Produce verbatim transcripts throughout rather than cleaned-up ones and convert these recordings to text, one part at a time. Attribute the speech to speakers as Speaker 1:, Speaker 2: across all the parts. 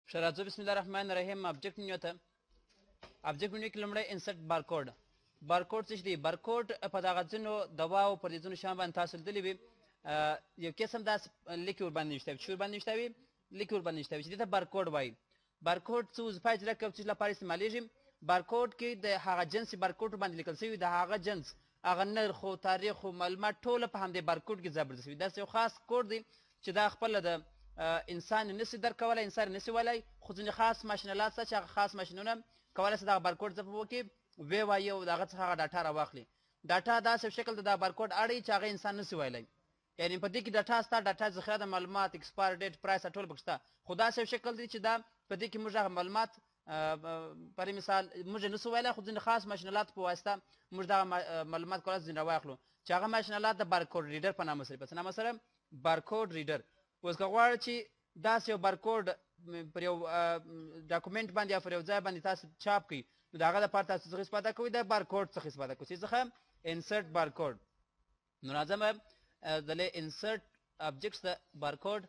Speaker 1: ښه راځو بسم الله الرحمن الرحیم ابجیکټ منیو ته ابجیکټ منیو کې لومړی انسرټ بارکوډ بارکوډ څه شي دی بارکوډ په دغه ځینو دواو پر دې ځینو شیانو باندې تاسو لیدلي وي یو قسم داسې لیکې ورباندې نشته وي چې ورباندې نشته وي لیکې ورباندې نشته وي چې دې ته بارکوډ وایي بارکوډ څه وظیفه اجرا کوي څه لپاره استعمالیږي بارکوډ کې د هغه جنس بارکوډ باندې لیکل شوي د هغه جنس هغه نرخ او تاریخ او معلومات ټوله په همدې بارکوډ کې ځای شوي داسې یو خاص کوډ دی چې دا خپله د انسان نسي درکولی انسان نسي ویلی خو ځینې خاص ماشینالات شته چې هغه خاص ماشینونه کولی شي دغه بارکوډ ځپه وکړي ویې وایي او د هغه څخه هغه ډاټا راواخلي ډاټا داسې شکل د دا بارکوډ اړوي چې هغه انسان نسي ویلی یعنې په دې کې ډاټا ستا ډاټا ذخیره د معلومات اکسپایر ډیټ پرایس ټول پکې شته خو داسې شکل دی چې دا په دې کې موږ هغه معلومات برای مثال موږ نسو ویلی خو ځینې خاص ماشینالاتو په واسطه موږ دغه معلومات کولی ځینې راواخلو چې هغه ماشینالات د بارکوډ ریډر په نامه سره په څه نامه سره بارکوډ ریډر اوس که غواړئ چې داسې یو بارکوډ پر یو ډاکومنټ باندې یا پر یو ځای باندې تاسو چاپ کړئ نو د هغه دپاره تاسو څخه استفاده کوئ د بارکوډ څخه استفاده کوئ څه څخه انسرټ بارکوډ نو راځم دلې انسرټ ابجیکټس د بارکوډ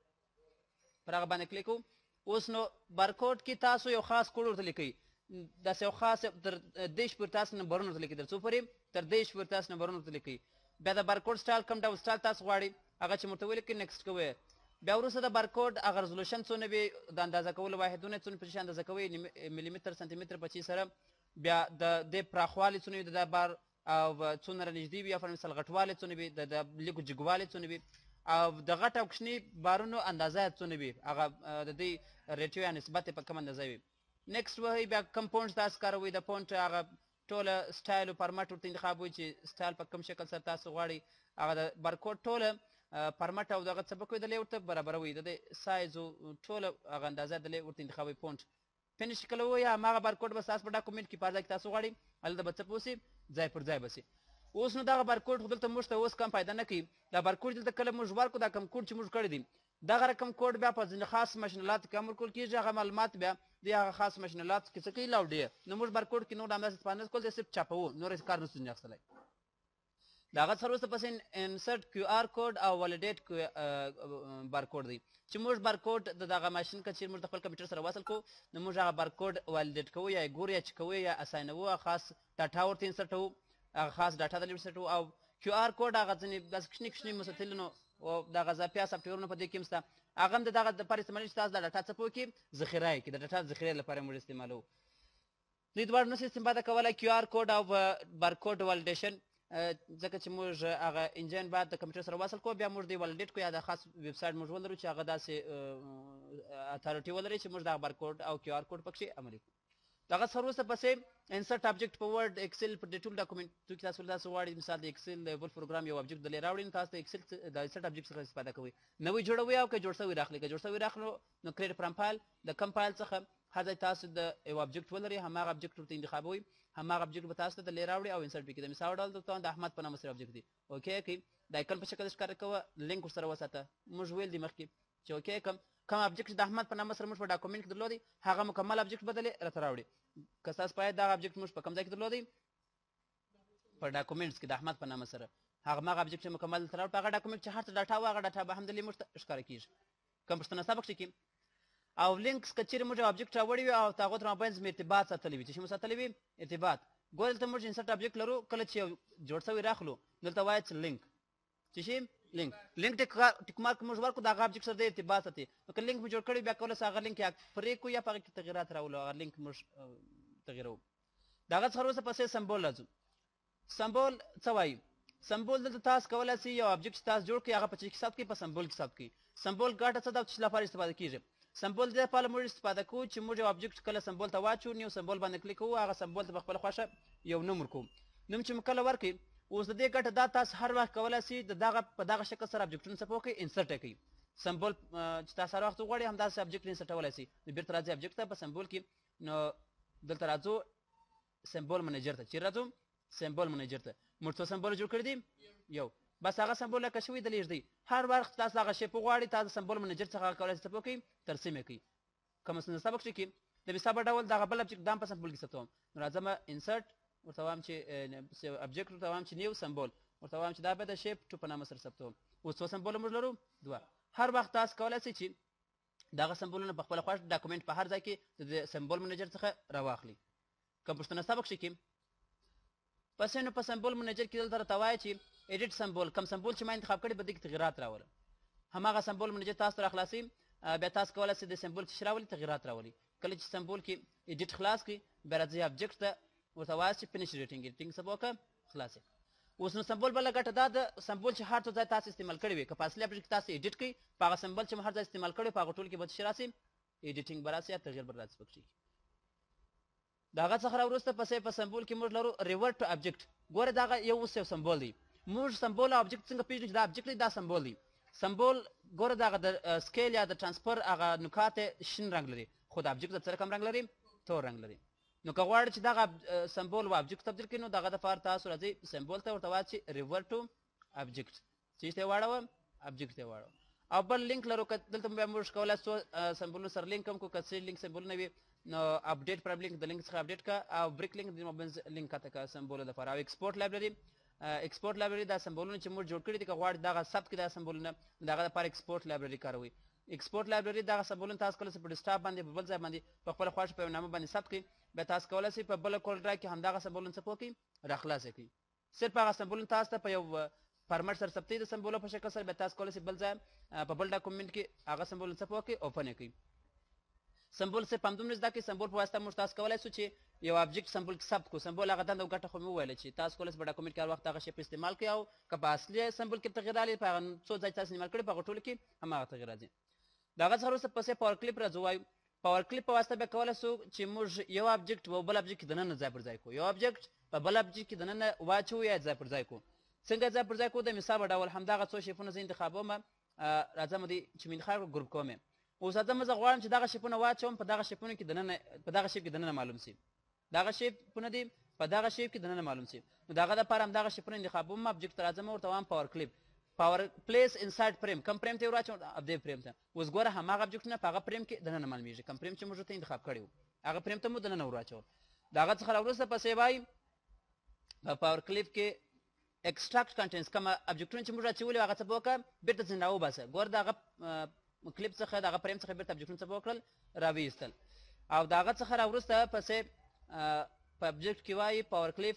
Speaker 1: پر هغه باندې کلیک کوو اوس نو بارکوډ کې تاسو یو خاص کوډ ورته لیکئ داسې یو خاص تر دېرش پورې تاسو نمبرونه ورته لیکئ تر څو پورې تر دېرش پورې تاسو نمبرونه ورته لیکئ بیا د بارکوډ سټایل کوم ډول سټایل تاسو غواړئ هغه چې ورته ولیکئ نیکسټ کوئ بیا وروسته د بارکوډ هغه رزولوشن څونه وي د اندازه کولو واحدونه څونه په شي اندازه کوئ ملیمتر سانتي متر په چي سره بیا د دې پراخوالی څونه وي د دا بار او څونه رانږدې وي یا پر مثال غټوالی څونه وي د لیکو جګوالی څونه وي او د غټ او کوچني بارونو اندازه یې څونه وي هغه د دې ریټیو یا نسبت یې په کوم اندازه وي نیکسټ وهئ بیا کوم پونټ تاسو کاروئ د پونټ هغه ټوله سټایل او فارمټ ورته انتخابوئ چې سټایل په کوم شکل سره تاسو غواړئ هغه د بارکوډ ټوله فارمټ او دغه څه به کوئ دلې ورته برابروئ د دې سایز او ټوله هغه اندازه دلې ورته انتخابوئ پونټ فینش کولوئ یا هماغه بارکوډ به ستاسو په ډاکومنټ کې په هر ځای کې تاسو غواړئ هلته به څه په وسي ځای پر ځای به سي اوس نو دغه بارکوډ خو دلته موږ ته اوس کم پیدا نه کوي دا بارکوډ دلته کله موږ ورکړو دا کم کوډ چې موږ کړی دی دغه رقم کوډ بیا په ځینې خاص ماشینالاتو کې امر کول کېږي هغه معلومات بیا د هغه خاص ماشینالاتو کې څه کوي لاوډي نو موږ بارکوډ کې نور همداسې استفاده نه کول دی صرف چاپوو نور هېڅ کار نشو ځینې اخیستلی د هغه څخه وروسته پس انسرټ کیو آر کوډ او ولیډیټ بارکوډ دی چې موږ بارکوډ د دغه ماشین که چېرې موږ د خپل کمپیوټر سره وصل کړو نو موږ هغه بارکوډ ولیډیټ کوو یا یې ګورو یا چې کوو یا اساینوو خاص ډاټا ورته انسرټوو هغه خاص ډاټا دلې انسرټوو او کیو آر کوډ هغه ځینې داسې کوچني کوچني مستطیلونو او دغه ظرفیه سافټویرونه په دې کې هم شته هغه هم د دغه دپاره استعمالېږي چې تاسو دا ډاټا څه په وکړي ذخیره یې کړي د ډاټا ذخیرې لپاره موږ استعمالوو دوی دواړه نشي استفاده کولی کیو آر کوډ او بارکوډ ولیډیشن ځکه چې موږ هغه انجن باید د کمپیوټر سره وصل کړو بیا موږ دی ولیډیټ کړو یا د خاص ویب سایټ موږ ولرو چې هغه داسې اتھارټي ولري چې موږ دغه بارکوډ او کیو آر کوډ پکښې عملي کړو دغه څخه وروسته پسې انسرټ ابجیکټ په ورډ ایکسل په دې ټول ډاکومنټو کې تاسو تاسو غواړئ مثال د ایکسل د بل پروګرام یو ابجیکټ دلې راوړئ نو تاسو د ایکسل د انسرټ ابجیکټ څخه استفاده کوئ نوی جوړوئ او که جوړ شوی راخلئ که جوړ شوی راخلو نو کریټ فرام فایل د کم فایل څخه هر ځای تاسو د یو ابجیکټ ولرئ هماغه ابجیکټ ورته انتخابوئ هماغه ابجیکټ به تاسو ته دلې راوړي او انسرټ پکې د مثال ډول دلته د احمد په نامه سره ابجیکټ دی اوکې کوي د ایکن په شکل ښکاره کوه لینک ورسره وساته موږ ویل دي مخکې چې اوکې کوم کوم ابجیکټ د احمد په نامه سره موږ په ډاکومنټ کې درلودی هغه مکمل ابجیکټ به دلې راته راوړي که تاسو باید دغه ابجیکټ موږ په کوم ځای کې درلودی په ډاکومنټس کې د احمد په نامه سره هغه مغه ابجیکټ مکمل درته راوړي په هغه ډاکومنټ چې هر څه ډاټا وه هغه ډاټا به هم دلې موږ ته ښکاره کېږي کوم پوښتنه ستا پکښې کې او لینکس که چېرې موږ ابجیکټ راوړی وي او د هغو تر مابین زموږ ارتباط ساتلی وي چې مو ساتلی وي ارتباط ګوره دلته موږ انسرټ ابجیکټ لرو کله چې یو جوړ شوی راخلو دلته وایي چې لینک چې شي لینک لینک ټیک مارک موږ ورکړو د هغه ابجیکټ سره د ارتباط ساتي نو که لینک مو جوړ کړی بیا کولی شو هغه لینک یا پرې کړو یا په هغه کې تغیرات راولو هغه لینک موږ تغیروو د هغه څخه وروسته پسې سمبول راځو سمبول څه وایي سمبول دلته تاسو کولی شئ یو ابجیکټ چې تاسو جوړ کړئ هغه په چی کې ثبت کړئ په سمبول کې ثبت کړئ سمبول ګټه څه ده او څه لپاره استفاده کېږي سمبول دې لپاره موږ استفاده کوو چې موږ یو ابجیکټ کله سمبول ته واچو یو سمبول باندې کلیک کوو هغه سمبول ته په خپله خوښه یو نوم ورکوو نوم چې مو کله ورکړئ اوس د دې ګټه دا تاسو هر وخت کولی شئ د دغه په دغه شکل سره ابجیکټونه څه وکړئ انسرټ یې کوئ سمبول چې تاسو هر وخت وغواړئ همداسې ابجیکټ انسرټولی شئ نو بېرته راځئ ابجیکټ ته په سمبول کې نو دلته راځو سمبول منیجر ته چیرې راځو سمبول منیجر ته موږ څو سمبول جوړ کړي دي یو بس هغه سمبول لکه شوي د لېږدئ هر وخت تاسو هغه شی وغواړئ تاسو سمبول منیجر څخه کولی شئ څه وکړئ ترسیم یې کوئ کوم څه سبق کې د مثال په ډول دغه بل ابجیکټ دا هم په سمبول کې ثبتوم نو راځم انسرټ ورته وایم چې ابجیکټ ورته وایم چې نیو سمبول ورته وایم چې دا به د شیپ ټو په نامه سره ثبتوم اوس څو سمبوله موږ لرو دوه هر وخت تاسو کولی شئ چې دغه سمبولونه په خپل خوښ ډاکومنت په هر ځای کې د سمبول منیجر څخه راواخلي. کوم پوښتنه سبق شي کې پس نو په سمبول منیجر کې دلته راته وایي چې ایډیټ سمبول کوم سمبول چې ما انتخاب کړی به دې کې تغیرات راولم. هماغه سمبول منیجر تاسو ته راخلاصي بیا تاسو کولی شئ د سمبول چې راولي تغیرات راولي. کله چې سمبول کې ایډیټ خلاص کړي بیا راځي ابجیکټ ته ورته وایي چې فینش ایډیټینګ ایډیټینګ څه به وکړه خلاص کړه. اوس نو سمبول بله ګټه دا د سمبول چې هر څه ځای تاسو استعمال کړی وي که په اصلي ابجیکټ تاسو ایډیټ کړئ په هغه سمبول چې مو هر ځای استعمال کړی په هغه ټول کې به څه راسي ایډیټینګ به راسي یا تغیر به راسي پکې. د هغه څخه راوروسته پسې په سمبول کې موږ لرو ریورټ ټو ابجیکټ. ګوره دغه یو اوس یو سمبول دی. موږ سمبول او ابجیکټ څنګه پېژنو چې دا ابجیکټ دی دا سمبول دی. سمبول ګوره دغه د سکیل یا د ټرانسفر هغه نکات شین رنګ لري خو د ابجیکټ د څه رقم رنګ لري تور رنګ لري. نو که غواړئ چې دغه سمبول و ابجیکټ تبدیل کړئ نو دغه دپاره تاسو راځئ سمبول ته ورته وایئ چې ریورټ ټو ابجیکټ څه ته یې واړوه ابجیکټ ته یې واړوه. او بل لینک لرو که دلته بیا موږ کولی څو سمبولونو سره لینک هم کړو که څه لینک سمبولونه وي نو اپډیټ پر لینک د لینک څخه اپډیټ کړه او بریک لینک د موبایل لینک کاته کړه سمبولو دپاره. او ایکسپورټ لایبرري ایکسپورټ لایبرري دا سمبولونه چې موږ جوړ کړي دي که غواړئ دغه ثبت کړي دا سمبولونه د هغه دپاره ایکسپورټ لایبرري کاروئ. ایکسپورټ لایبرري دغه سمبولونه تاسو کولی شئ په ډیسکټاپ باندې په بل ځای باندې په خپله خوښه په یو نامه باندې ثبت کړئ بیا تاسو کولی شئ په بله کورل ډرایو کې همدغه سمبولونه څه وکړئ راخلاصه کړئ. صرف هغه سمبولونه تاسو ته په یو فارمټ سره ثبتوي د سمبولو په شکل سره بیا تاسو کولی شئ بل ځای په بل ډاکومنټ کې هغه سمبولونه څه وکړئ اوپن یې کړئ. سمبول صرف همدومره زده کړئ سمبول په واسطه موږ تاسو کولی شو چې یو ابجیکټ سمبول کې ثبت کړو. سمبول هغه دنده او ګټه خو مې وویله چې تاسو کولی شئ په ډاکومنټ کې هر وخت هغه شی په استعمال کړئ او که په اصلي سمبول کې تغیر راغلی په هغه څو ځای تاسو استعمال کړي په هغه ټولو کې هماغه تغیر راځي. د هغه څخه وروسته پسې پاور کلیپ راځو وایو. پاور کلیپ په واسطه بیا کولی شو چې موږ یو ابجیکټ په بل ابجیکټ کې دننه ځای پر ځای کړو. یو ابجیکټ په بل ابجیکټ کې دننه واچوو یا ځای پر ځای کړو. څنګه ځای پر ځای کړو د مثال په ډول همدغه څو شیپونه زه انتخابوم راځم دې چې مې انتخاب کړو ګروپ کوم یې. اوس راځم زه غواړم چې دغه شیپونه واچوم په دغه شیپونو کې دننه په دغه شیپ کې دننه معلوم شي. دغه شیپونه دي په دغه شیپ کې دننه معلوم شي. نو د هغه دپاره همدغه شیپونه انتخابوم ابجیکټ ته راځم ورته وایم پاور کلیپ پاور پلیس انسایډ فریم کوم فریم ته یې ور واچوم دې فریم ته. اوس ګوره هماغه ابجیکټونه په هغه فریم کې دننه معلومیږي کوم فریم چې موږ ورته انتخاب کړی و هغه فریم ته مو دننه ور واچول. د هغه څخه راوروسته پسې وایي په پاور کلیپ کې ایکسټراکټ کنټینټس کوم ابجیکټونه چې موږ راچولي هغه څه به وکړه بېرته ځینې راوباسه. ګوره د هغه کلیپ څخه د هغه فریم څخه بېرته ابجیکټونه څه به وکړل راویستل. او د هغه څخه راوروسته پسې په ابجیکټ کې وایي پاور کلیپ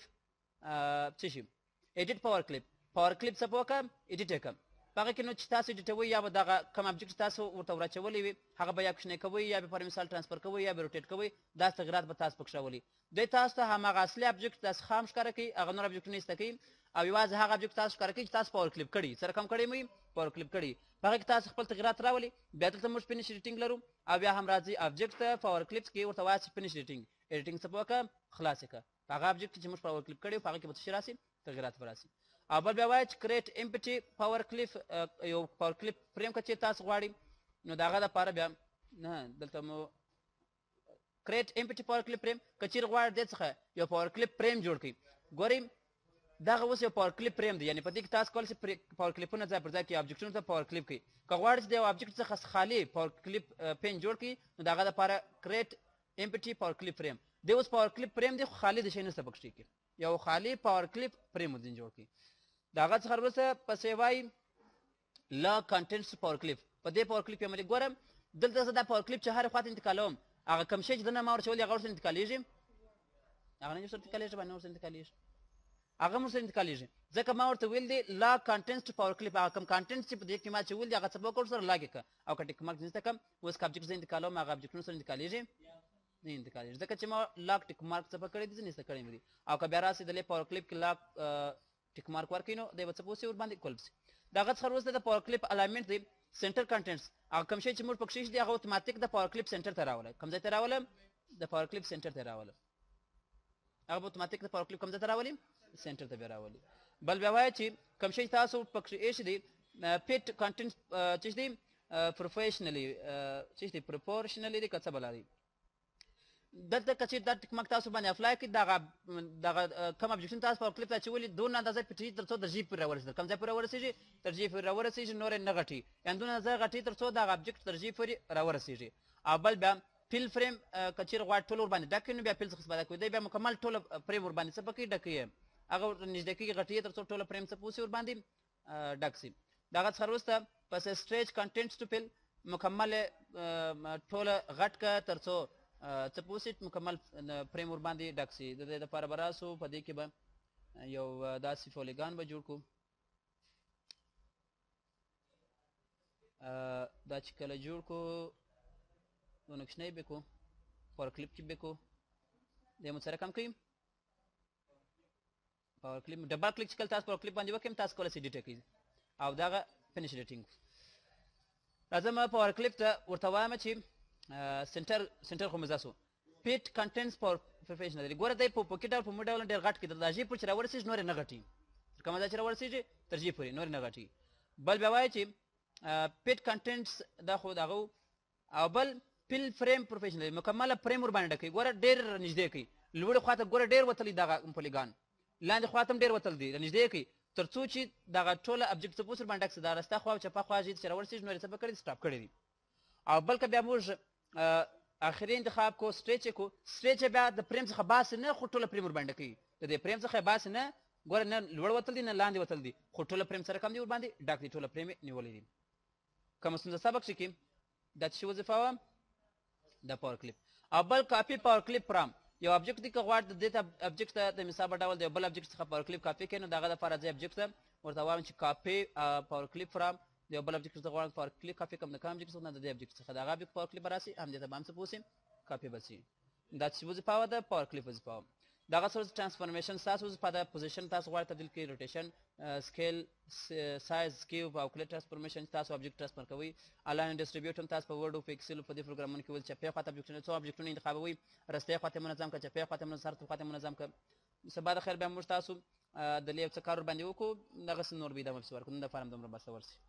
Speaker 1: څه شي ایډیټ پاور کلیپ. پاور کلیپ څه به وکړم ایډیټ یې کړم په هغه کې نو چې تاسو ایډیټوئ یا به دغه کوم ابجیکټ تاسو ورته وراچولی وي هغه به یا کوچنی کوئ یا به پر مثال ترانسفر کوئ یا به روټیټ کوئ دا تغیرات به تاسو پکې راولي. دوی تاسو ته هماغه اصلي ابجیکټ تاسو خام ښکاره کوي هغه نور ابجیکټونه ایسته کوي او یوازې هغه ابجیکټ تاسو ښکاره کوي چې تاسو پاور کلیپ کړي څه رقم کړی مو پاور کلیپ کړي په هغه کې تاسو خپل تغیرات راولي. بیا دلته موږ فینش ایډیټینګ لرو او بیا هم راځي ابجیکټ ته پاور کلیپس کې ورته وایي چې فینش ایډیټینګ ایډیټینګ څه به وکړه خلاص یې کړه. په هغه ابجیکټ چې موږ پاور کلیپ کړی په هغه کې به څه شي راسي تغیرات به راسي. او بل بیا وایي چې کریټ امپټي پاور کلیپ یو پاور کلیپ فریم که چېرې تاسو غواړئ نو د هغه دپاره بیا نه دلته مو کریټ امپټي پاور کلیپ فریم که چېرې غواړئ دې څخه یو پاور کلیپ فریم جوړ کړئ. ګورئ دغه اوس یو پاور کلیپ فریم دی یعنې په دې کې تاسو کولی شئ پاور کلیپونه ځای پر ځای کړئ ابجیکټونو ته پاور کلیپ کړئ. که غواړئ چې د یو ابجیکټ څخه خالي پاور کلیپ پین جوړ کړئ نو د هغه دپاره کریټ امپټي پاور کلیپ فریم دی. اوس پاور کلیپ فریم دی خو خالي د شی نشته پکې کې یو خالي پاور کلیپ فریم ځین جوړ کړئ. د هغه څخه وروسته پسې وایي لا کنټینټس پاور کلیپ په دې پاور کلیپ باندې ګورم دلته زه دا پاور کلیپ چې هرې خواته انتقالوم هغه کوم شی چې دننه ما ورچولي هغه ورسره انتقالېږي هغه نه ورسره انتقالېږي باندې ورسره انتقالېږي هغه هم ورسره انتقالېږي ځکه ما ورته ویل دی لا کنټینټس پاور کلیپ هغه کوم کنټینټ چې په دې کې ما چې ویل دی هغه څه به وکړو ورسره لاګ یې کړه او که ټیک مارک ځینې ته کړم اوس که ابجیکټ زه انتقالوم هغه ابجیکټونه سره انتقالېږي نه انتقالېږي ځکه چې ما لاک ټیک مارک څه به کړی دي ځینې څه کړی مې دي. او که بیا راسي دلې پاور کلیپ کې لاک ټیک مارک ورکړئ نو دی به څه پوسي ورباندې کولب شي. د هغه څخه وروسته د پاور کلیپ الایمنټ دی سنټر کنټینټس هغه کوم شی چې موږ پکې ایښي دي هغه اتوماتیک د پاور کلیپ سنټر ته راولم. کوم ځای ته راولم د پاور کلیپ سنټر ته راولم هغه به اتوماتیک د پاور کلیپ کوم ځای ته راولي سنټر ته بیا راولي. بل بیا وایي چې کوم شی تاسو پکې ایښي دي پیټ کنټینټ چې دی پروفیشنلی چې دی پروپورشنلی دی که څه بلا دی دلته که چېرې دا ټیک مارک تاسو باندې اپلای کړئ دغه دغه کوم ابجیکشن تاسو پاور کلیپ ته اچولي دونه اندازه پټوي تر څو درجې پورې راورسېږي کوم ځای پورې راورسېږي درجې پورې راورسېږي نور یې نه غټي یعنې دونه اندازه غټي تر څو دغه ابجیکټ درجې پورې راورسېږي. او بل بیا فیل فریم که چېرې غواړئ ټول ورباندې ډک کړئ نو بیا فیل څخه استفاده کوئ دی بیا مکمل ټوله فریم ورباندې څه پکوي ډک یې هغه نږدې کېږي غټي تر څو ټوله فریم څه پوسي ورباندې ډک شي. د هغه څخه وروسته پس سټریچ کنټینټس ټو فیل مکمل ټوله غټ که تر څو څه پوه مکمل فریم ورباندې ډک سي. د دې دپاره به راسو په دې کې به یو داسې فولیګان به جوړ کړو. دا چې کله جوړ کړو نو نقشنۍ به کړو پاور کلیپ کې به کړو. دی مو سره کم کوي پاور کلیپ ډبل کلیک چې کله تاسو پاور کلیپ باندې وکړئ تاسو کولی سئ ډیټ کړئ او دغه فینش ډیټینګ. راځم پاور کلیپ ته ورته وایم چې سنټر سنټر خو مې ځه سو پیټ کنټینټس پاور پروفیشنل لري. ګوره دی په پوکې ډول په مو ډول ډېر غټ کړي د ژۍ پورې چې راورسېږي نور یې نه غټي تر کومه ځای چې راورسېږي تر ژۍ پورې نور یې نه غټي. بل بیا وایي چې پیټ کنټینټس دا خو دغه او بل فل فریم پروفیشنل مکمله فریم ورباندې ډکوي. ګوره ډېر نږدې کوي لوړې خوا ته ګوره ډېر وتلی دغه پولیګان لاندې خوا ته هم ډېر وتل دي نږدې کوي تر څو چې دغه ټوله ابجکټ سپوز ورباندې ډک سي. دا رسته خوا او چپه خوا چې راورسېږي نور یې څه به کړي سټاپ کړي دي. او بلکې بیا موږ آخري انتخاب کو سټریچ یې کو سټریچ یې بیا د فریم څخه باسي نه خو ټوله فریم ورباندې کوي. د دې فریم څخه یې باسي نه ګوره نه لوړ وتل دي نه لاندې وتل دي خو ټوله فریم سره کم دي ورباندې ډک دي ټوله فریم یې نیولی دي. کومه ستونزه سبق چې کې دا څه وظیفه وه د پاور کلیپ. او بل کاپي پاور کلیپ فرام یو ابجکټ دی که غواړي د دې ته ابجکټ ته د مثال په ډول د یو بل ابجکټ څخه پاور کلیپ کاپي کوي نو د هغه دپاره ځای ابجکټ ته ورته وایم چې کاپي پاور کلیپ فرام د یو بل ابجکټ څخه غواړم پاور کلیپ کاپي کوم د کوم ابجکټ څخه نه د دې ابجکټ څخه د هغه ابجکټ پاور کلیپ به راسي همدې ته به هم څه پوه سي کاپي به سي. دا چې وظیفه وه د پاور کلیپ وظیفه وه. دغه څه ټرانسفورمیشن ستاسو وظیفه ده. پوزیشن تاسو غواړئ تبدیل کړئ روټیشن سکیل سایز کیوب او کلیټ ټرانسفورمیشن تاسو ابجکټ ټرانسفر کوئ. الاین ډسټریبیوټ هم تاسو په ورډ او په ایکسل په دې پروګرامونو کې ول چپې خوا ته ابجکټونه څو ابجکټونه انتخابوئ رستې خوا ته منظم کړه چپې خوا ته منظم سر خوا ته منظم کړه. سبا د خیر بیا موږ تاسو د یو څه کار ورباندې وکړو دغسې نور به یې دا مفصل ورکړو نن دپاره هم دومره بس ورسي.